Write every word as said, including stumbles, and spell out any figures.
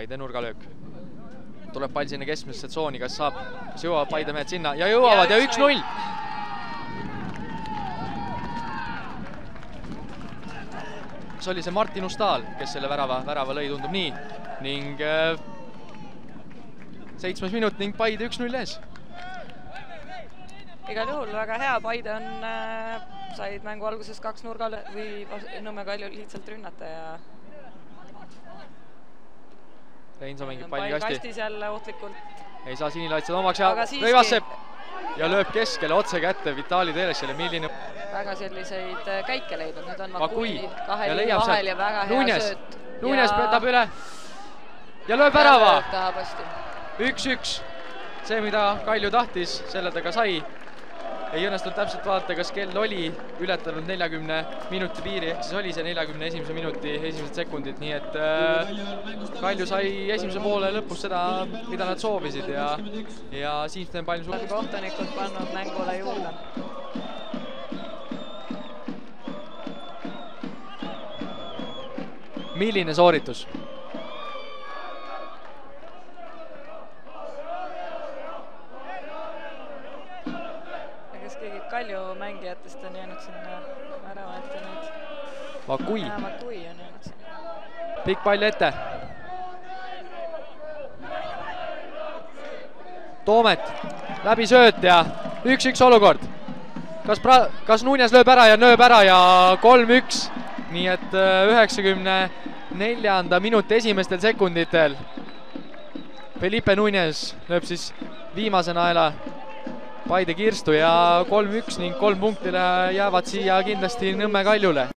Paide nurgalöök. Tuleb pall sinna keskmisse tsooni, kas saab, kas jõuavad Paide mehed sinna ja jõuavad ja üks null. Kas oli see Martin Ustal, kes selle värava, värava lõi, tundub nii. Ning äh, seitsmes minut ning Paide üks null ees. Igal juhul väga hea, Paide on, äh, said mängu alguses kaks nurgal või Nõmme Kalju lihtsalt rünnata ja Reinsa mängib palli kasti. Kastis jälle ohtlikult. Ei saa Sinilaitsed omaks ja Rõivassepp ja lööb keskele otse kätte Vitali Terešile, milline väga selliseid käike leidnud, nüüd on Makui kahe liivi vahel ja väga hea Nunes. sööt. Nunes petab üle ja lööb värava. üks-üks. See, mida Kalju tahtis, selle ta ka sai. Ei õnnestunud täpselt vaadata, kas kell oli ületanud neljakümne minuti piiri, ehk siis oli see neljakümne esimese minuti esimesed sekundid, nii et äh, Kalju sai esimese poole lõpus seda, mida nad soovisid ja, ja Siimsten palju suur... kohtunikud pannud mängule juurde. Milline sooritus? Kalju mängijatest on jäänud sinna värava ette nüüd. Makui. Makui on jäänud sinna. Pikk pall ette. Toomet, läbi sööt ja üks-üks olukord. Kas, pra kas Nunes lööb ära ja nööb ära ja kolm-üks. Nii et üheksakümne neljanda minuti esimestel sekunditel. Felipe Nunes lööb siis viimase naela Paide kirstu ja kolm-üks ning kolm punktile jäävad siia kindlasti Nõmme Kaljule.